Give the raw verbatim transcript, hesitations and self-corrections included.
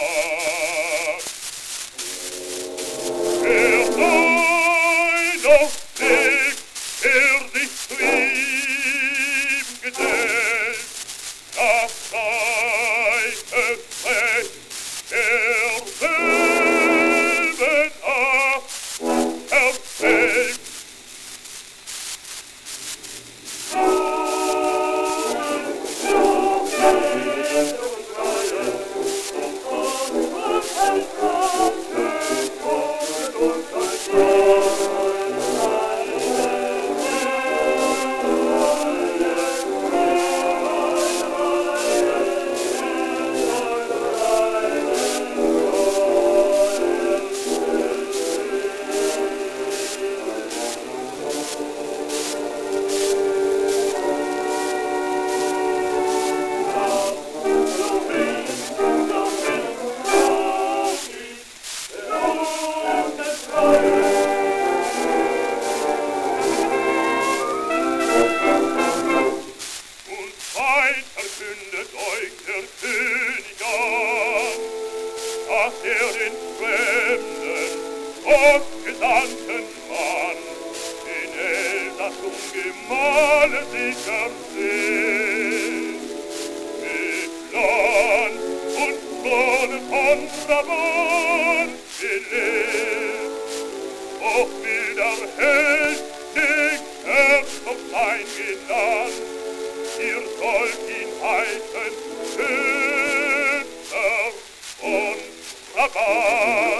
Er sei doch Weg, der sich zu ihm gesellt, das sei es recht, derselben ab, erfällt. Verkündet euch der König an, dass er den fremden, gottgesandten Mann in Elsass um Gemahle sich ersehnt. Mit Land und Krone von Brabant belehrt, doch will der Held nicht Herzog sein genannt. Ihr sollt ihn heißen Schöner von Brabant.